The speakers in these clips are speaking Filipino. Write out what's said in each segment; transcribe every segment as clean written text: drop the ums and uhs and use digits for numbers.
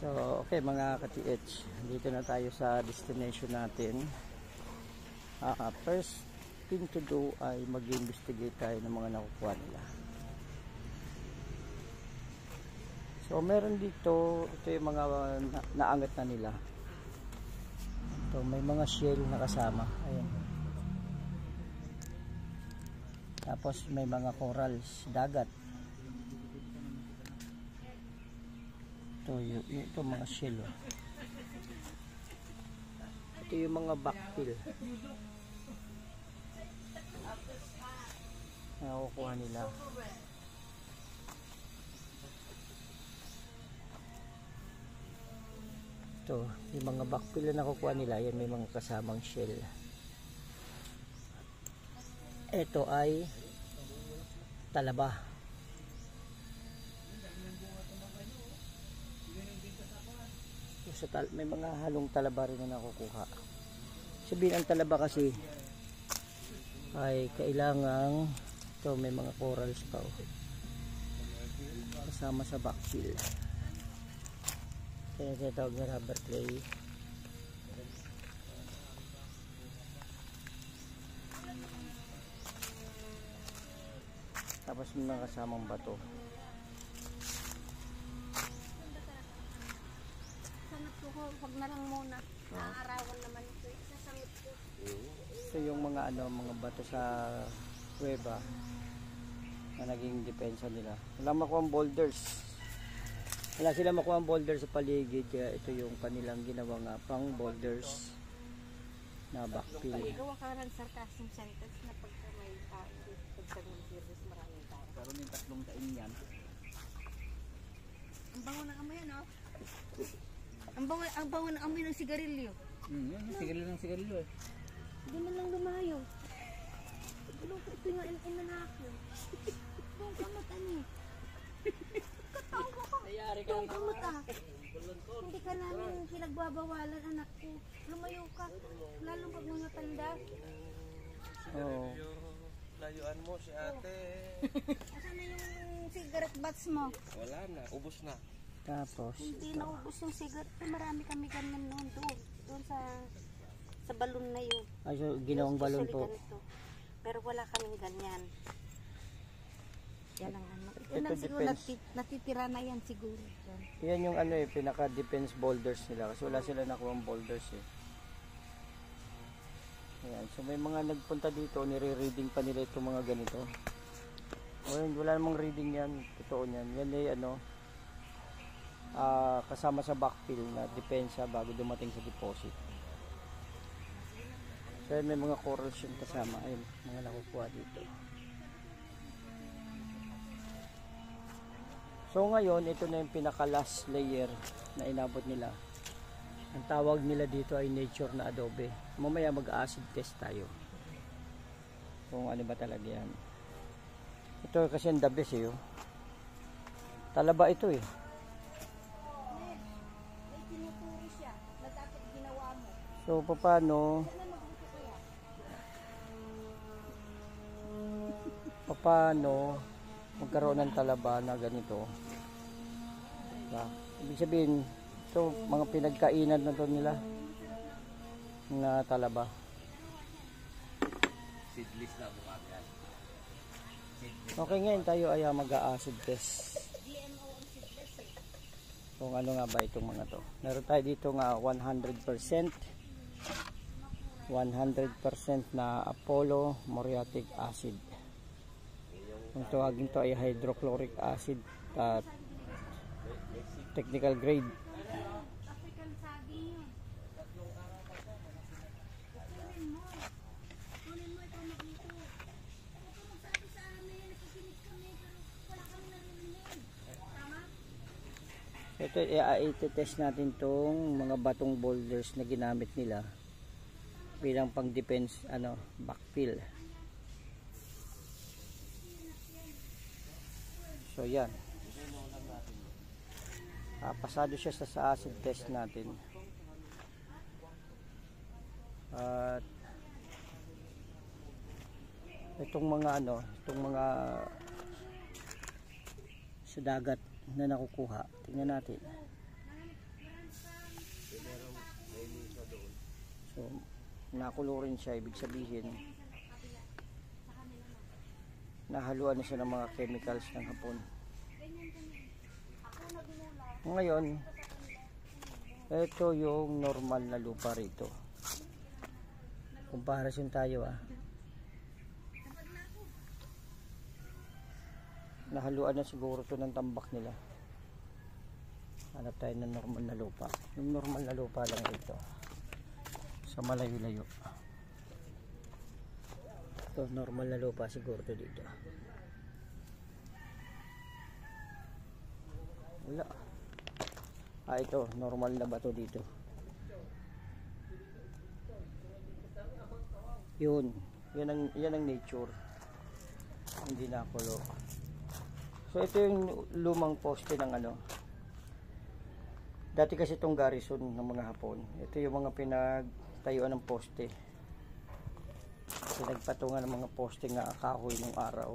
So, okay mga ka-TH, dito na tayo sa destination natin. First thing to do ay mag-investigate tayo ng mga nakukuha nila. So, meron dito, ito yung mga naangat na nila. Ito, may mga shell na kasama. Ayan. Tapos may mga corals, dagat. Ito mga shell. Ito yung mga backfill na nakukuha nila. Ito yung mga backfill na nakukuha nila. Yan, may mga kasamang shell. Ito ay talaba. May mga halong talaba rin na nakukuha. Sabihin ang talaba kasi ay kailangang ito, may mga corals pa kasama sa backfill. Kaya tinatawag na rubber clay. Tapos may mga kasamang bato. Huwag na lang muna. Naarawan naman ito. Sasamit ko. So yung mga mga bato sa kuweba na naging depensa nila. Wala makuha ang boulders. Wala sila makuha ang boulders sa paligid. Kaya ito yung kanilang ginawa nga pang boulders na backfill. Gawa ka ng sarcasm sentence na pagka may pagsagang service maraming tao. Karoon yung tatlong tain yan. Ang bango ng amoy ano? Ang bango ng amoy ng sigarilyo. Sigarilyo ng sigarilyo eh. Hindi man lang lumayo. Ito nga inanako. Buong kamot ano eh. Kataong ko ka. Buong kamot ah. Hindi ka namin pinagbabawalan anak ko. Lumayo ka. Lalo pag mga tanda. Oo. Layuan mo si ate. Asan na yung cigarette butts mo? Wala na, ubos na. Tapos Hindi naubos yung cigarette. Marami kami ganyan noon doon sa balon na yun. ay, so, ginawang balon po. Ganito. Pero wala kaming ganyan. Yan ang ano. Ito Yan ang siguro depends. natitira na yan siguro. Yan yung pinaka defense boulders nila kasi wala sila nakuha boulders eh. Ayan, so may mga nagpunta dito, nire-reading pa nila itong mga ganito. Wala namang reading yan, totoo yan. Yan ay kasama sa backfill na depensa bago dumating sa deposit. So may mga corals yung kasama, ayun, mga nakukuha dito. So ngayon, ito na yung pinaka last layer na inabot nila. Ang tawag nila dito ay nature na adobe. Mamaya mag-acid test tayo kung ano ba talaga yan. Ito kasi ang the best eh. Talaba ito eh. May tinuturo siya na dapat ginawa mo. So paano magkaroon ng talaba na ganito? Diba? Ibig sabihin, ito mga pinagkainan na to nila na talaba. Seedless na mukha yan. Okay, ngayon tayo ay mag-acid test. Kung ano nga ba itong mga to. Meron tayo dito nga 100% na Apollo muriatic acid. Ang tawagin to ay hydrochloric acid at technical grade. African saging yun. Kunin mo ito maglito. Ito magsabi sa amin, nakikinig kami, pero wala kami narinig. Tama? Ito i-test natin tong mga batong boulders na ginamit nila bilang pang defense backfill. So yan. Pasado siya sa acid test natin. At itong mga sa dagat na nakukuha. Tingnan natin. So, nakulo rin siya, ibig sabihin nahaluan na siya ng mga chemicals ng hapon. Ngayon, ito yung normal na lupa rito. Comparison tayo nahaluan na siguro to ng tambak nila. Hanap tayo ng normal na lupa. Yung normal na lupa lang ito sa malayo-layo. Ito normal na lupa siguro to dito. Wala. Ito normal na bato dito. Yan ang nature. Hindi nakulo. So ito yung lumang poste ng dati kasi itong garrison ng mga Hapon. Ito yung mga pinagtayuan ng poste. Pinagpatungan ng mga poste nga kahoy ng araw.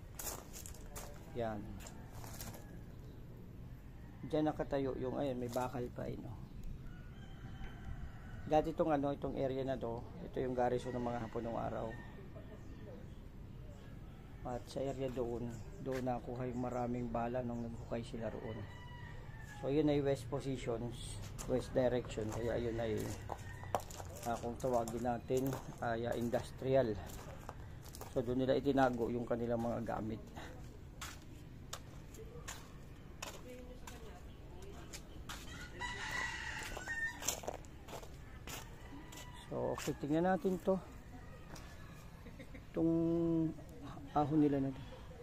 Yan. Diyan nakatayo yung ayun, may bakal pa Dati itong area na to, ito yung garrison ng mga Hapon ng araw. At sa area doon nakuha yung maraming bala nung naghukay sila roon. So yun ay west positions, west direction, kaya yun ay kung tawagin natin ay industrial. So doon nila itinago yung kanilang mga gamit. So okay, tingnan natin itong ahon nila na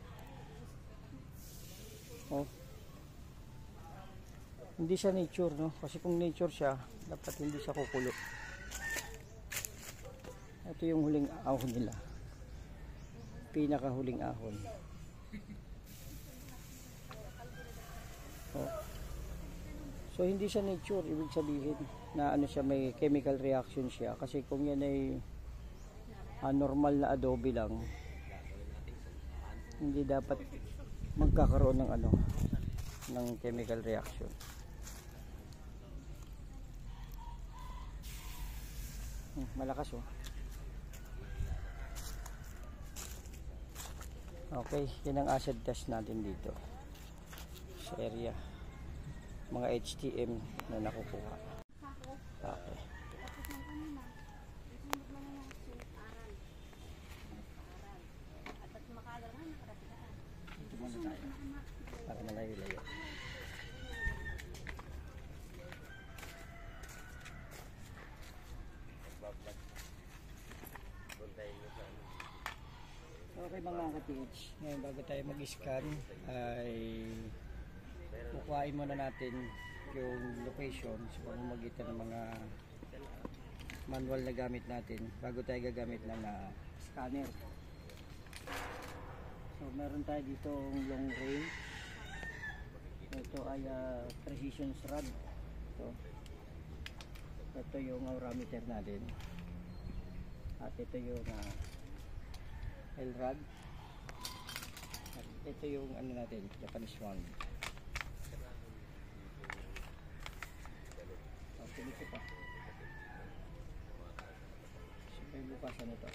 hindi siya nature, kasi kung nature siya dapat hindi siya kukulo. Ito yung huling ahon nila, pinakahuling ahon. So hindi siya nature, ibig sabihin na siya, may chemical reaction siya, kasi kung yan ay normal na adobe lang, hindi dapat magkakaroon ng ng chemical reaction. Malakas Okay, yan ang acid test natin dito sa area, mga HTM na nakukuha. Okay. Ito muna tayo para malayo-layo. Okay mga ka-TH, ngayon bago tayo mag-scan ay kukuhain muna natin yung location sa pamamagitan ng mga manual na gamit natin bago tayo gagamit ng scanner. So meron tayo dito long range. Ito ay precision rod. Ito yung aurameter natin. At ito yung L-rod. At ito yung natin, Japanese one. Ito pa. So may bukasan ito.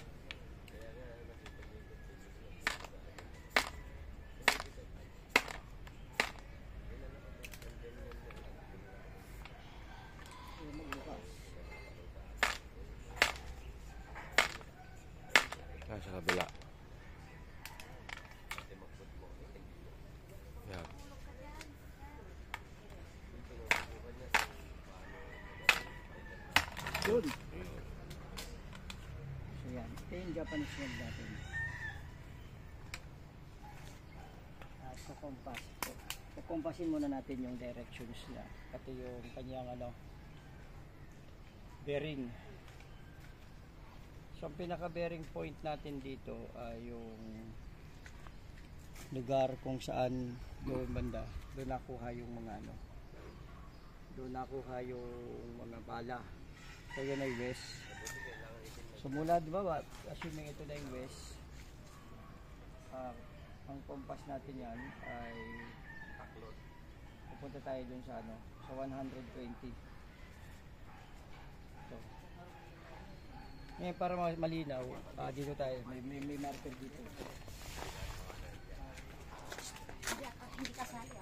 Sa kabila. Yan. Yun. So yan, ito yung Japanese one natin. Sa compass. So compassin muna natin yung directions niya. Pati yung kanyang bearing. So ang pinaka bearing point natin dito ay yung lugar kung saan doon banda, doon nakuha yung mga doon nakuha yung mga bala. So yun ay west. So mula diba, assuming ito na yung west, ang compass natin yan ay pupunta tayo dun sa sa 120. So Ngayon para malinaw, dito tayo, may marker dito. Hindi kasali.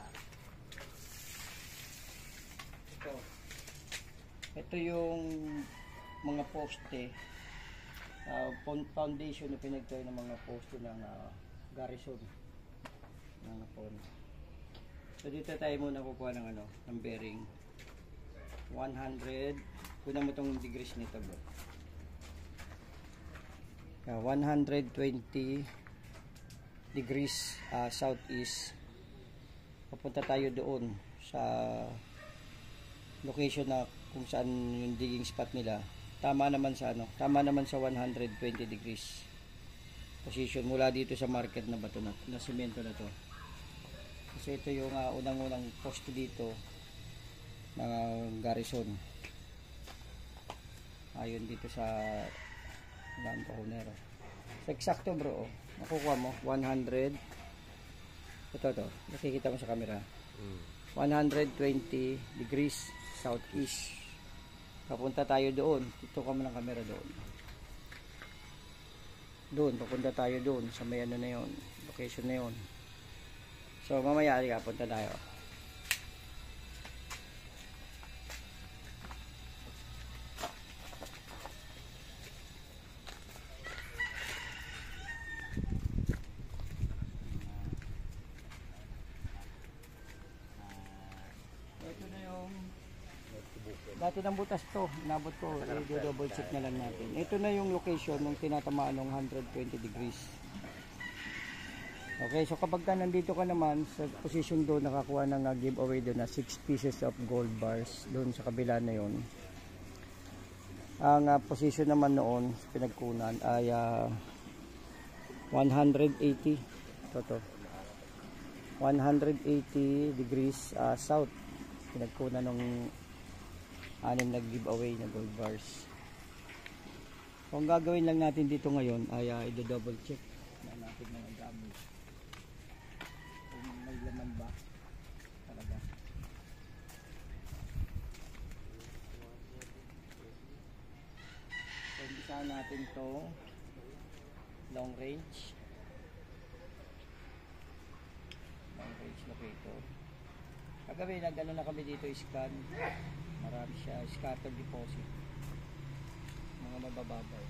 Ito yung mga poste, foundation na pinagtayo ng mga poste ng garrison ng Hapon. So dito tayo muna kukuha ng ng bearing 100. Kunan mo tong degrees nito, bro. 120 degrees southeast. Papunta tayo doon sa location na kung saan yung digging spot nila. Tama naman sa 120 degrees position mula dito sa market na bato na semento na to. Kasi ito yung unang-unang poste dito ng garrison. Ayun dito sa Land Owner. So, eksakto bro, nakukuha mo 100. Ito nakikita mo sa camera. 120 degrees southeast. Papunta tayo doon. Dito ka mo ng camera doon. Doon, papunta tayo doon sa may na yun, location na yun. So mamaya punta tayo. Ito na yung dati ng butas to, inabot ko, i-double check na lang natin. Ito na yung location ng tinatamaan ng 120 degrees. Okay, so kapag ka nandito ka naman sa position doon, nakakuha ng giveaway doon na 6 pieces of gold bars doon sa kabila na yon. Ang position naman noon, pinagkunan ay 180. Toto. 180 degrees south. Pinagkunan ng 6 nag-giveaway na gold bars. Kung gagawin lang natin dito ngayon ay i-double check na natin mga gamit. Kung may laman ba talaga. So, umpisahan natin to long range locator. Kagabi nag-ano na kami dito, scan. Marami siya, scatter deposit. Mga mabababaw.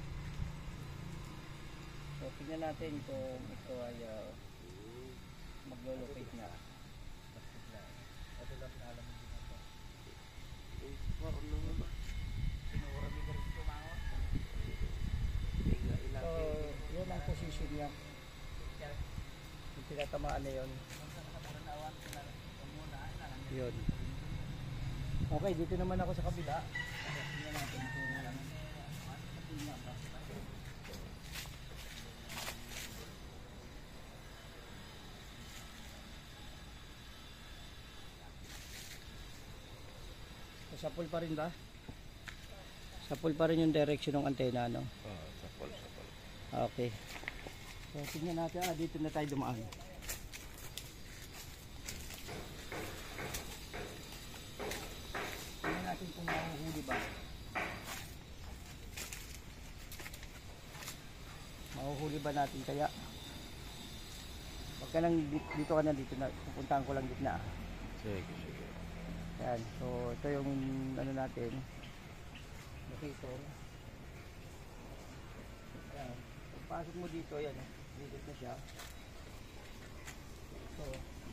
So, tingnan natin kung ito ay maglo-locate na. Ito lang na alam mo din ito. So, yun ang position niya. Yung tinatamaan na yun. Yun. Okay, dito naman ako sa kabila. Tingnan natin kung patina ba. Sapul pa rin ba? Sapul pa rin yung direction ng antena, no? Sapol. Okay. So, tingnan natin. Dito na tayo dumaan. Tingnan natin kung mahuhuli ba. Mahuhuli ba natin kaya? Wag ka lang dito ka na dito na. Pupuntahan ko lang gitna. Sige. Yan. So, ito yung ano natin. Locator. Yan. Pagpasok mo dito, yan. Dito na siya. So,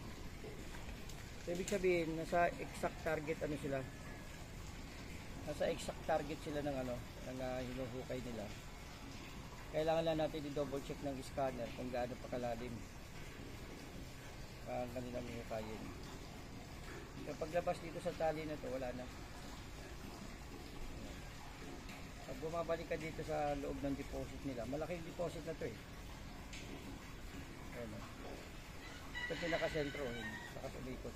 ibig sabihin, nasa exact target ano sila. Nasa exact target sila ng ng hinuhukay nila. Kailangan lang natin i-double check ng scanner kung gaano pa kalalim ang kanilang hinukayin. Paglabas dito sa tali na to, wala na. Pag bumabalik ka dito sa loob ng deposit nila, malaking deposit na to eh. Ayan, ito pinaka-sentro, sa katulikos.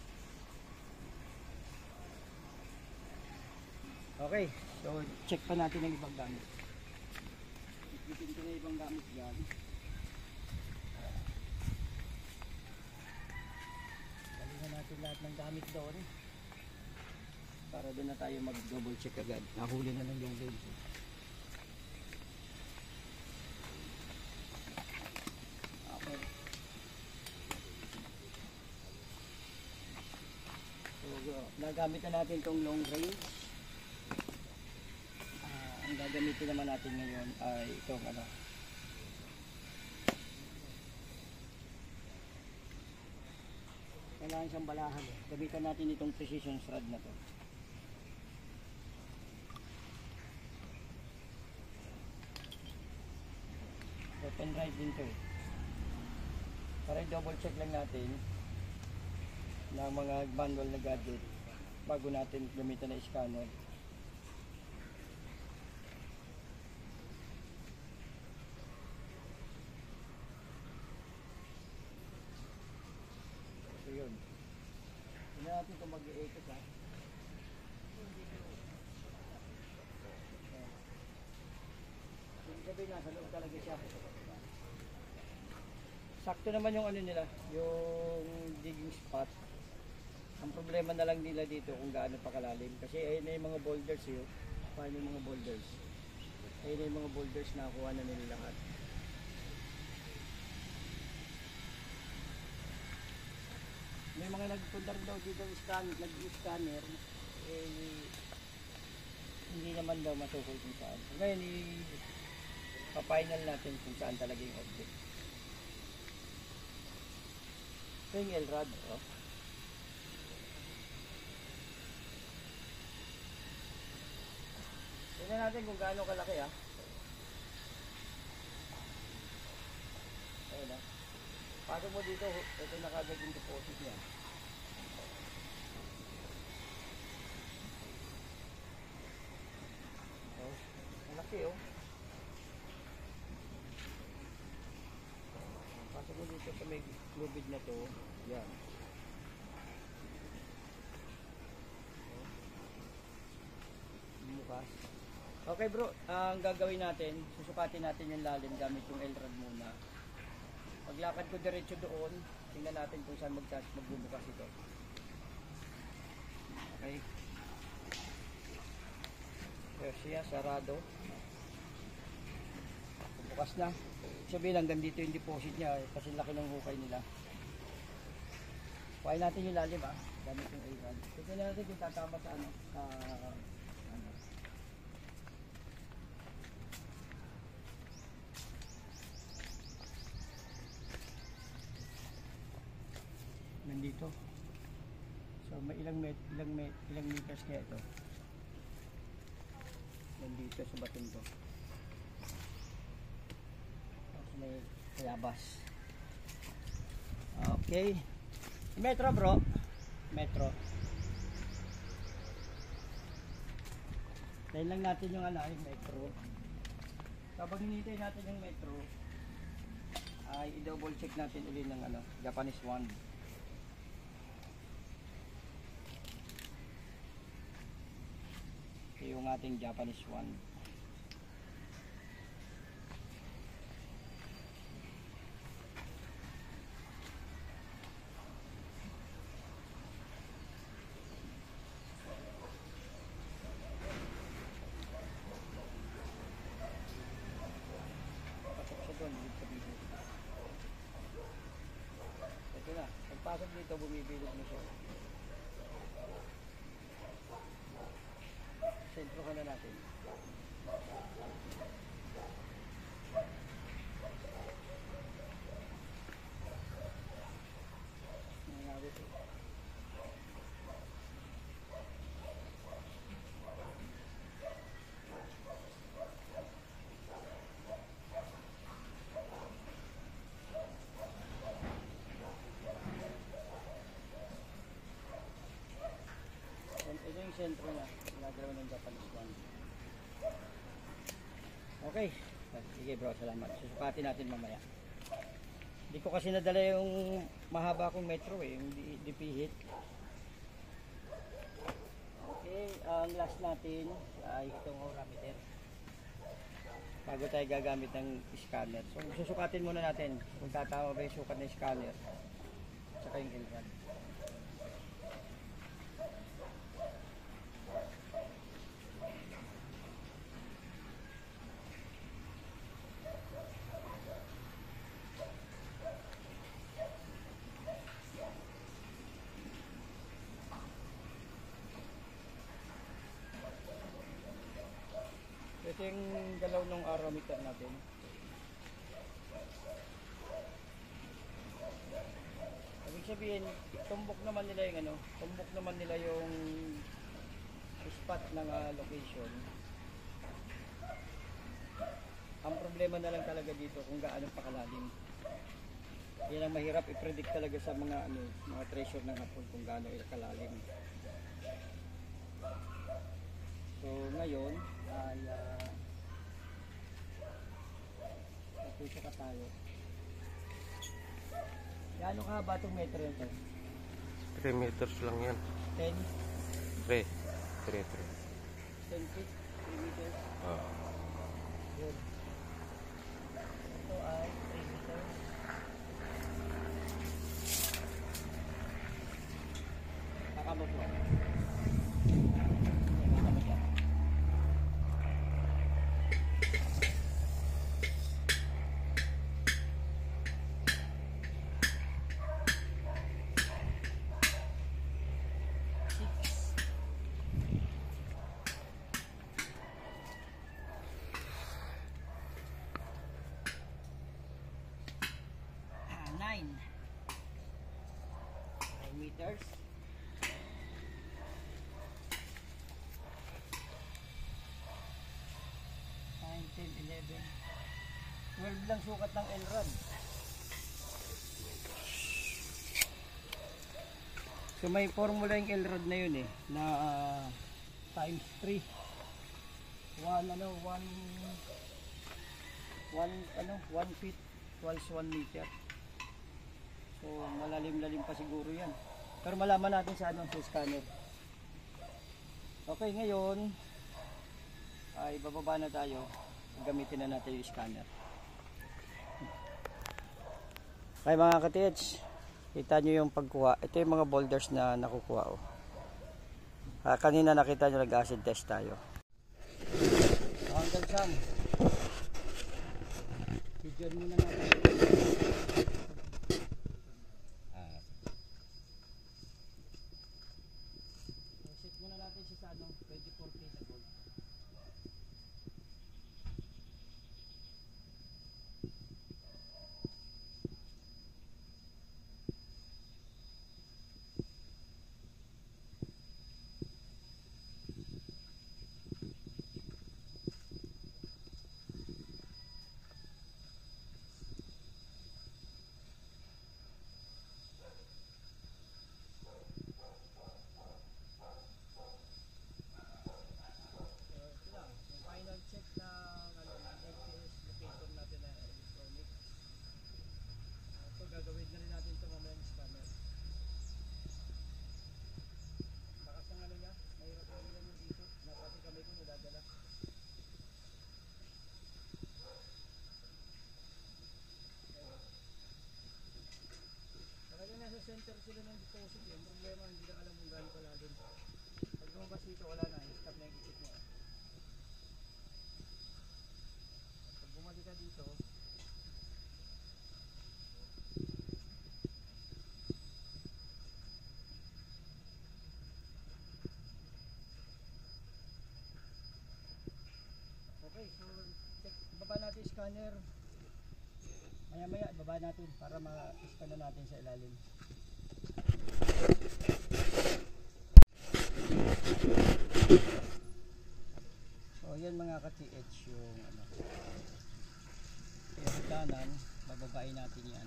Okay, so check pa natin ang ibang gamit. Ipitin ko na ibang gamit dyan. Natin lahat ng gamit doon para doon na tayo mag double check agad. Nahuli na lang yung lens. nagamit na natin itong long range. Ang gagamitin naman natin ngayon ay itong ano. Kailangan siyang balahan eh. Gamitan natin itong precision strad na to. Open right din to eh. Para double check lang natin ng mga manual na gadget bago natin gamitan na scanner. So yun. Hindi natin ito mag-i-ekot ha. Ibig sabihin nasa loob talaga siya. Sakto naman yung ano nila, yung digging spot. Ang problema na lang nila dito kung gaano pa kalalim. Kasi ayun na yung mga boulders yun. Paano yung mga boulders? Ayun na yung mga boulders na nakuha na nila lahat. May mga nagpunta rin daw dito nag-scanner. Eh, hindi naman daw matukol kung saan. Ngayon, pa-final natin kung saan talaga yung object. Ito yung LRAD, oh. Tignan natin kung gaano kalaki, ah. Ayun, ah. Pasok mo dito, ito na kagad yung deposit niya. Oh, malaki, oh. Pasok mo dito sa may lubid na to. Yan. Bukas. Okay bro, ang gagawin natin, susukatin natin yung lalim gamit yung LRAD muna. Paglakad ko diretso doon, tingnan natin kung saan magbubukas ito. Okay. Pero siya, sarado. Bukas na. Sabihin hanggang dito yung deposit niya kasi laki ng hukay nila. Kuhain natin yung lalim ah. Gamit yung LRAD. Tignan natin kung tatama sa ano. Nandito. So may ilang meters kaya ito. Nandito sa batong to. Tapos may kalabas. Okay. Metro bro. Metro. Tayo lang natin yung yung metro. Kapag hinintay natin yung metro, ay i-double check natin ulit ng Japanese wand. Ito yung ating Japanese wand. Ito na, pagpasok dito bumibilog na siya. Sentro ka na natin. Nangyari ito. Ito yung sentro niya. Ginagawa ng Japanese wand. Okay. Sige bro, salamat. Susukatin natin mamaya. Hindi ko kasi nadala yung mahaba kong metro yung dipihit. Okay, ang last natin ay itong aurameter. Bago tayo gagamit ng scanner. So susukatin muna natin kung tatama ba yung sukat ng scanner. Tsaka yung LRAD. Ito yung galaw ng arometer natin. Ibig sabihin, tumbok naman nila yung ano, tumbok naman nila yung spot ng location. Ang problema na lang talaga dito kung gaano pa kalalim. Yan ang mahirap i-predict talaga sa mga ano, mga treasure ng hapon kung gaano kalalim. So ngayon ay ito ka tayo. Gaano kahaba itong metro ito? 3 meters lang yan. 10? 3. 10 feet? 3 meters? Good. Ito ay 3 meters. Nakamo po. Nakamo siya. Nine meters. 10, 11. 12 lang sukat ng L-rod. So may formula yung L-rod na yun na times 3. 1 feet equals 1 meter. So malalim-lalim pa siguro yan. Pero malaman natin sa scanner. Okay, ngayon ay bababa na tayo. Gamitin na natin yung scanner. Okay mga ka-TH, kita nyo yung pagkuha. Ito yung mga boulders na nakukuha. Kanina nakita nyo nag-acid test tayo. Hanggang saan? Bigyan muna natin. Set muna natin siya sa 24K na gold. Gagawin na rin natin ito mamaya ng scanner. Bakas ng ano niya, mahirap na nila yung dito. Napati kami ko nadadala. Talaga nasa center sila ng deposit. Yung problema, hindi na alam kung gaano kalalim. Pag lumabas dito, wala na. Stop na yung ikot niya. Pag bumalik ka dito, okay, so check, baba natin scanner. Maya baba natin para ma-scan na natin sa ilalim. So yan mga ka-TH yung yung kanan, bababain natin yan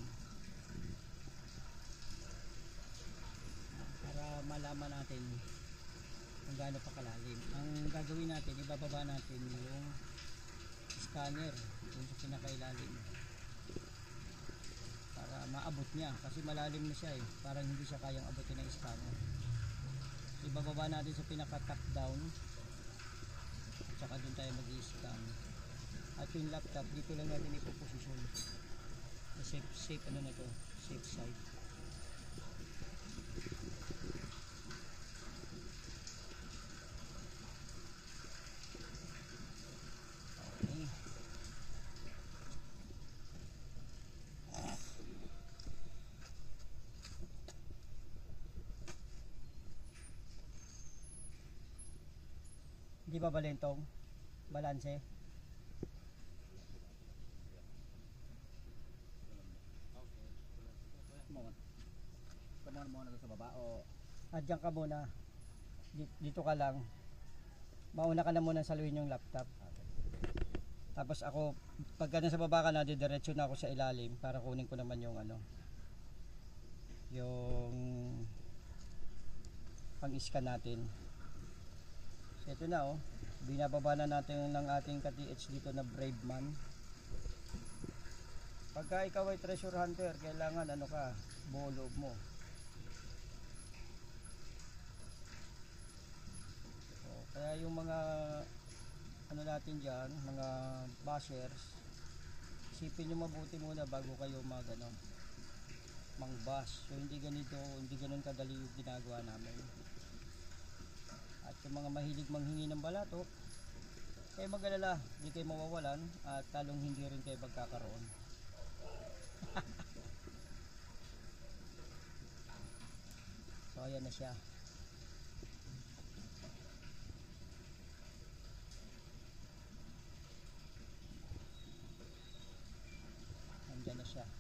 para malaman natin kung gaano pa kalalim. Ang gagawin natin, ibababa natin yung scanner dun sa pinakailalim para maabot niya kasi malalim na siya parang hindi siya kayang abutin ng scanner. Ibababa natin sa pinaka top down tsaka dun tayo mag-i-scan at yung laptop dito lang natin ipoposisyon safe ano na to, safe side. Hindi ba balentong? Balanse? Diyan ka muna. Dito ka lang. Mauna ka na muna saluhin yung laptop. Tapos ako, pagka nasa baba ka na, didiretso na ako sa ilalim para kunin ko naman yung ano, yung pang-scan natin. So ito na oh, binababa na natin ng ating ka-TH dito na Brave Man. Pagka ikaw ay treasure hunter, kailangan ano ka, buo loob mo. So, kaya yung mga ano natin dyan, mga bashers, isipin nyo mabuti muna bago kayo mag ano, mang-bash. So hindi ganito, hindi ganun kadali yung ginagawa namin. At yung mga mahilig manghingi ng balato, kayo mag-alala, hindi kayo mawawalan at talong hindi rin kayo magkakaroon. So ayan na siya. Andyan na siya.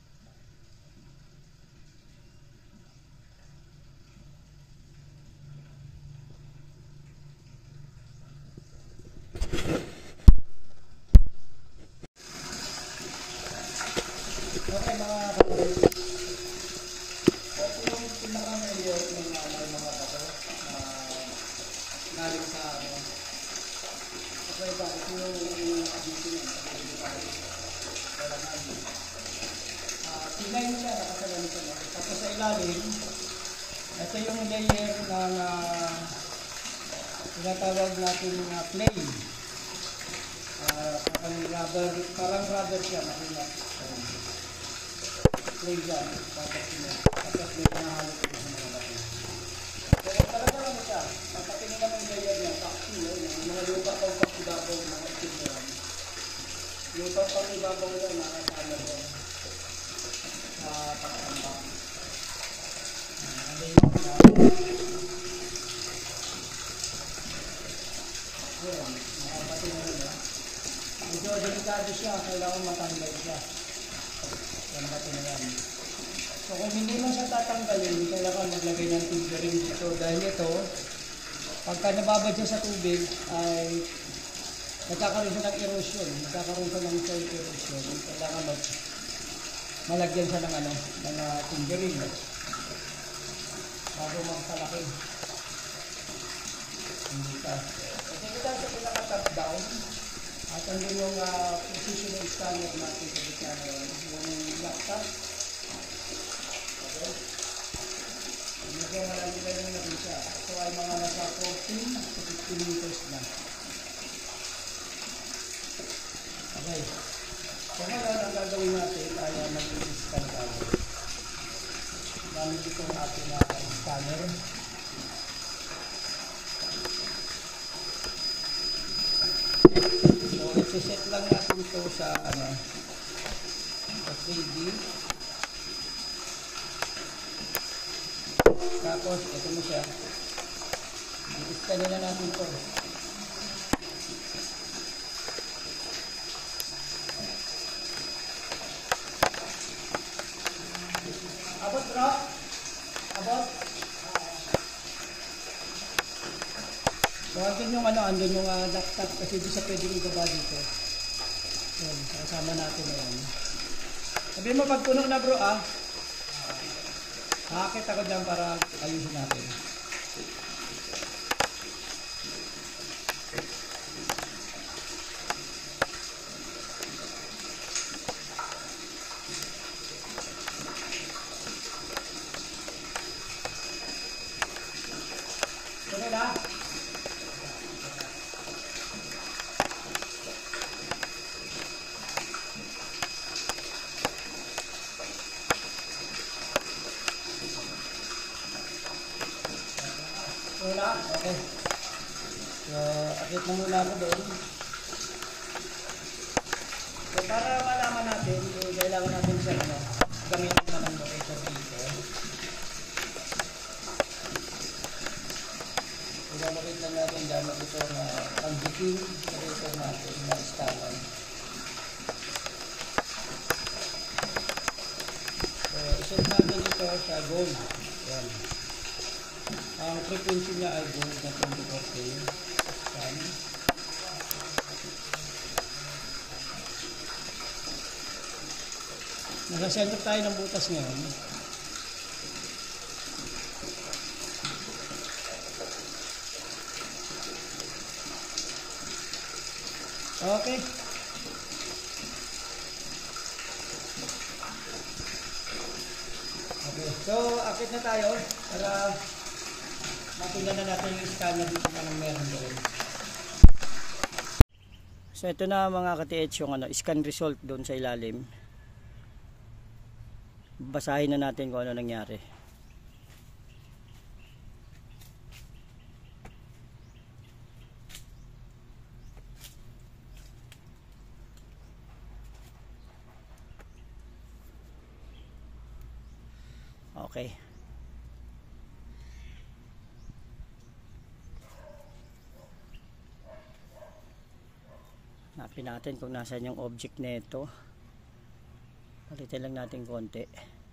Okay mga kapatid, ito yung pinaka-mayor ng mga bato na galing sa ano. Okay ba, ito yung abito yun, pinay mo siya, nakasalan siya. Tapos sa ilalim, ito yung layer ng tinatawag natin clay. Parang rubber siya, makinap. Clay dyan, tapos may nahalo ko sa mga bato. Pero talaga lang siya, mapatingin naman yung layer niya, kaksi, yung mga lupa pang pag-ibabaw, mga itim na yan. Lupa pang ibabaw yan, nakasama yan sa pagkambang. Ano yun na? Ayan, makapatingin nila. Medyo delikado siya, kailangan matanggal siya. Yan bato na yan. So kung hindi mo siya tatanggalin, kailangan maglagay ng fingering dito dahil ito, pagka nababad siya sa tubig ay nagkakaroon siya ng erosion, nagkakaroon siya ng soil erosion. Kailangan malagyan siya ng ano, ng fingering bago magsalaki. Hindi ka. Kasi kita sa pinaka-top down at andun yung positioning scanner natin sa gitna na yun, yung laptop. Okay. Medyo malalim na rin siya. So ay mga nasa 14 to 15 meters na. Okay. So ngayon ang gagawin natin ay mag-scan tayo. Gamit itong ating scanner. So isi-set lang natin ito sa ano, sa 3D. Tapos ito mo siya. I-scan na natin ito. Abot bro? Abot? So andun yung ano, andun yung laptop kasi di siya pwedeng ibaba dito. Yan, kasama natin na yan. Sabi mo pag puno na bro Hakit ako dyan para ayusin natin. Okay na? Wala? Okay. So, akit na muna ako doon. So, para malaman natin, kailangan natin siya gamitin na ng locator dito. So, gamit lang natin gamit ito na pang-dipping locator natin na instalan. So, iset natin ito sa gold. Yan. Ang frequency niya ay gold na 24K. Scan. Nasa center tayo ng butas ngayon. Okay. Okay. So, akit na tayo para matingnan na natin yung scanner dito na meron doon. So, ito na mga ka-TH yung scan result doon sa ilalim. Basahin na natin kung ano nangyari. Okay. Hanapin natin kung nasaan yung object nito. Palitan lang natin konti.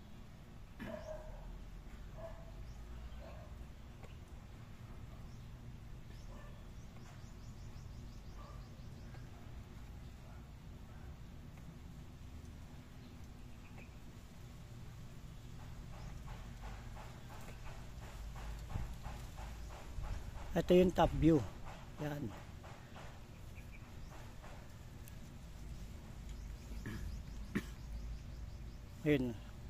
Ito yung top view. Yan. Yun.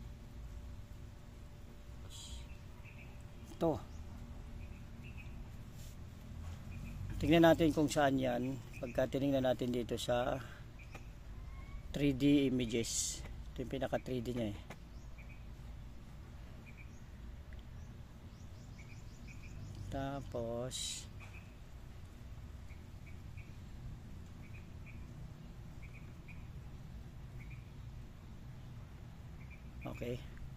Ito. Tingnan natin kung saan yan. Pagka tinignan natin dito sa 3D images. Ito yung pinaka 3D niya eh. Tapos okay.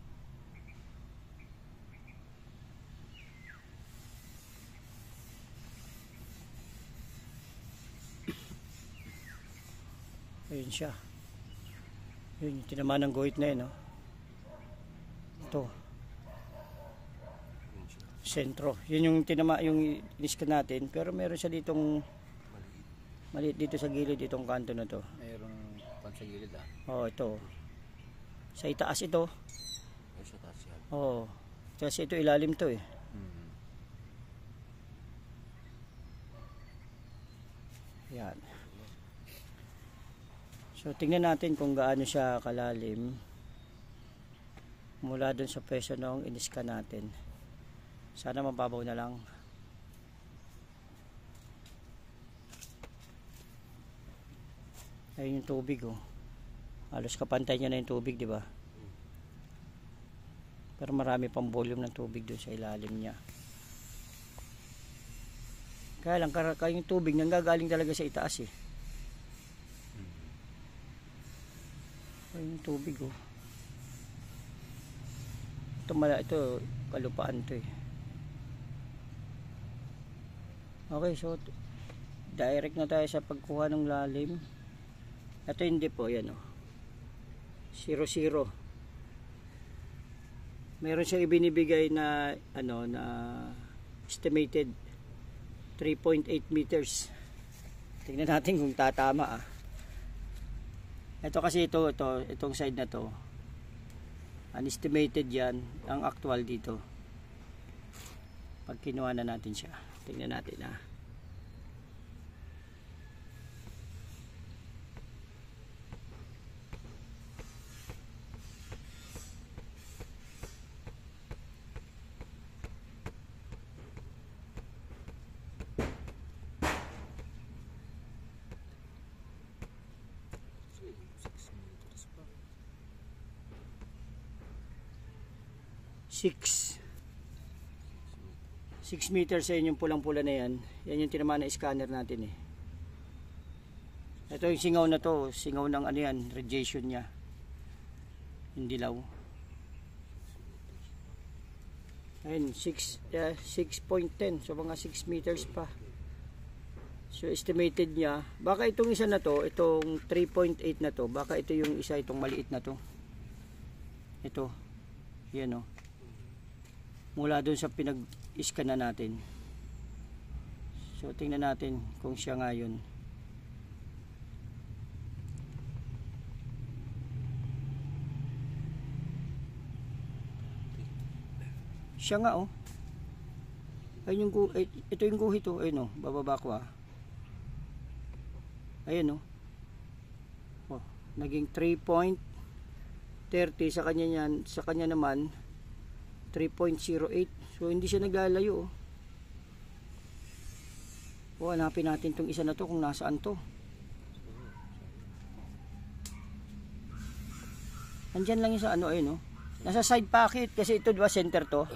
Ayun siya. Yun yung tinamaan ng guhit na yun, no? Ito sentro. Yun yung tinama, yung iniskan natin. Pero meron siya ditong maliit dito sa gilid, itong kanto na to. Mayroong pan sa gilid ah. Oo, ito. Sa itaas ito. Ay, sa taas yan. Oo. Kasi ito ilalim to eh. Yan. So tingnan natin kung gaano siya kalalim mula dun sa pwesto nung iniskan natin. Sana mababaw na lang. Ayun yung tubig oh. Halos kapantay niya na yung tubig, di ba? Pero marami pang volume ng tubig doon sa ilalim niya. Kaya lang yung tubig nanggagaling talaga sa itaas eh. Ayun yung tubig oh. Ito kalupaan to eh. Okay, so direct na tayo sa pagkuha ng lalim. Ito hindi po, yan o. 0, 0. Meron siyang ibinibigay na na estimated 3.8 meters. Tingnan natin kung tatama ah. Ito kasi itong side na to. Unestimated yan, ang actual dito. Pag kinuha na natin siya. Tingnan natin ha. Six meters sa yung pulang-pula na yan. Yan yung tinamaan na scanner natin eh. Ito yung singaw na to. Singaw ng ano yan, radiation niya. Yung dilaw. Ayun, 6.10. So mga 6 meters pa. So estimated niya. Baka itong isa na to, itong 3.8 na to. Baka ito yung isa, itong maliit na to. Ito. Yan o. mula doon sa pinag-scan na natin. So tingnan natin kung siya nga yun. Siya nga oh. Ayun yung ito yung guhit oh. Ayun oh, bababa ko ah. Ayun oh. Oh, naging 3.30 sa kanya niyan, sa kanya naman 3.08. So hindi siya naglalayo oh. O, hanapin natin tong isa na to kung nasaan to. Andyan lang yung sa ano ayun oh. Nasa side pocket kasi ito diba center to.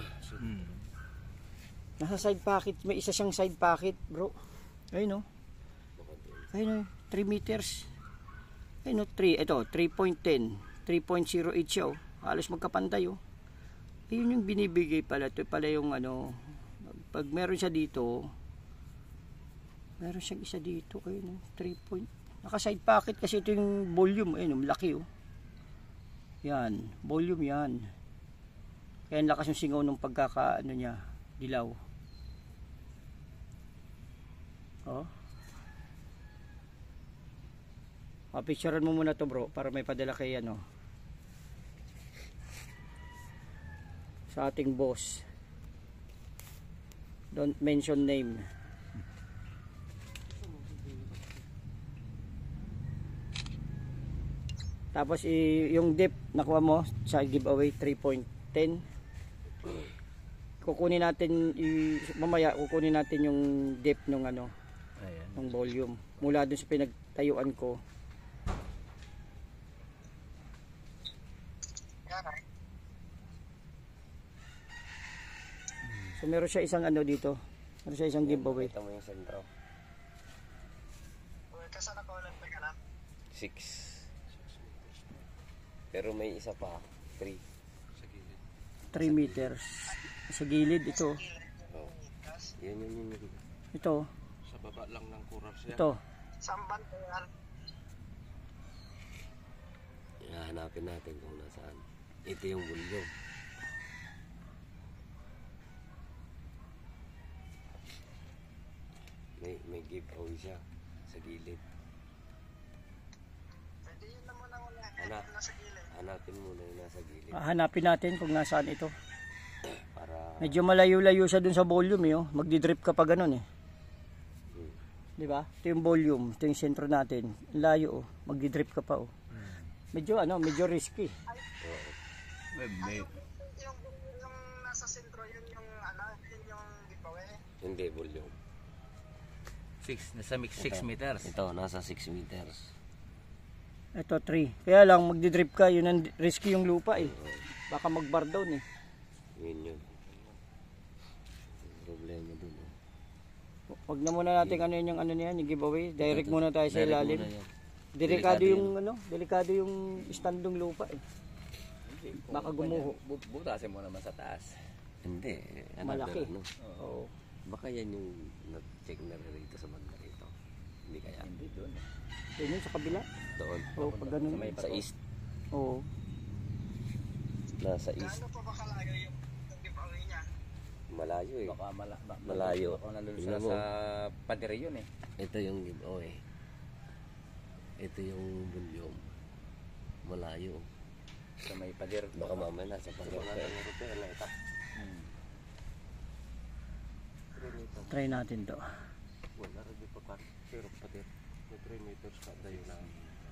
Nasa side pocket, may isa siyang side pocket, bro. Ayun oh. Ayun oh, 3 meters. Ayun oh, 3, ito 3.10, 3.08 siya oh. Halos magkapantay oh. Ayun yung binibigay pala, ito pala yung ano, pag meron siya dito, meron siyang isa dito, ayun oh, 3 point. Naka side pocket kasi ito yung volume, ayun oh, laki oh. Yan, volume yan. Kaya ang lakas yung singaw ng pagkaka ano niya, dilaw. Oh. Picturean mo muna to bro para may padala kay ano sa ating boss. Don't mention name. Tapos yung dip nakuha mo sa giveaway 3.10. Kukunin natin mamaya kukunin natin yung dip ng ano, ng volume mula dun sa pinagtayuan ko. So meron siya isang ano dito. Meron siya isang giveaway. Ito mo yung sentro. Kasi nakulang pa ka lang. 6. Pero may isa pa, 3. 3 meters. Sa gilid ito. Oh. Yan yun. Ito. Sa baba lang ng kuras yan. Ito. Samban ko yan. Hanapin natin kung nasaan. Ito yung bulyo. May giveaway siya sa gilid. Pwede yun naman ang Hanap. nasa gilid. Hanapin muna yung nasa gilid. Hanapin natin kung nasaan ito. Para Medyo malayo-layo siya dun sa volume eh. Oh. Magdi-drip ka pa ganun eh. Di ba? Ito yung volume, ito yung sentro natin. Layo oh. Magdi-drip ka pa oh. Medyo ano, medyo risky. Yung nasa sentro, yun yung ano, yun yung giveaway. hindi volume. 6, nasa 6 meters. Ito, nasa 6 meters. Ito 3. Kaya lang magdi-drip ka, yun ang risky yung lupa eh. Baka mag-bar down eh. Yun. Problema dun. Wag na muna natin ano yung ano niyan, yung giveaway. Direct muna tayo sa Direct ilalim. muna yan. Delikado yung ano, delikado yung standong lupa eh. Baka gumuho. Butasin mo naman sa taas. Hindi. Malaki. Ano? Oo. Baka yan yung nag-check na rito sa banda rito. Hindi kaya. Hindi doon. Yun yun sa kabila. Doon. Oo, pag ganun. Sa east. Oo. Nasa east. Gaano pa ba kalayo yung giveaway niya? Malayo eh. Baka Malayo. Baka nandun Tingnan mo. sa padre yun eh. Ito yung giveaway. Ito yung volume. Malayo. Sa may pader. Baka mamaya nasa pagkakaya. Try natin to. Wala rin pa ka. Pero pati may 3 meters ka dayo na.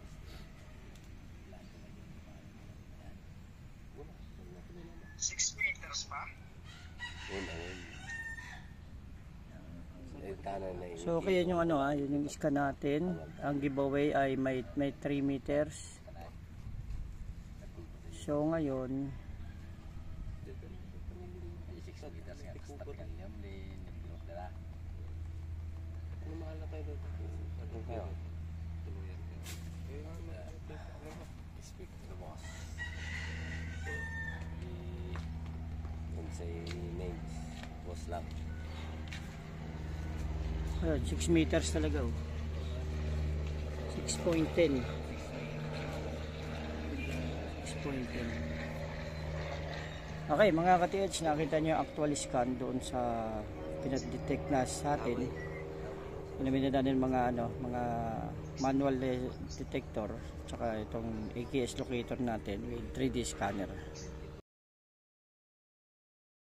Wala. 6 meters pa? Wala. Tanan na yun. So kaya yung ano yun yung scan natin. Ang giveaway ay may 3 meters. So ngayon, Ano mahal na tayo dito? Ano kaya? Tuluyan ka. Speak to the boss. Don't say names. Boss lang. ayun, 6 meters talaga oh. 6.10. 6.10. Okay, mga ka-TH, nakita nyo yung actual scan doon sa pinag-detect na sa atin. Ginamit na natin mga mga manual detector tsaka itong AKS locator natin with 3D scanner.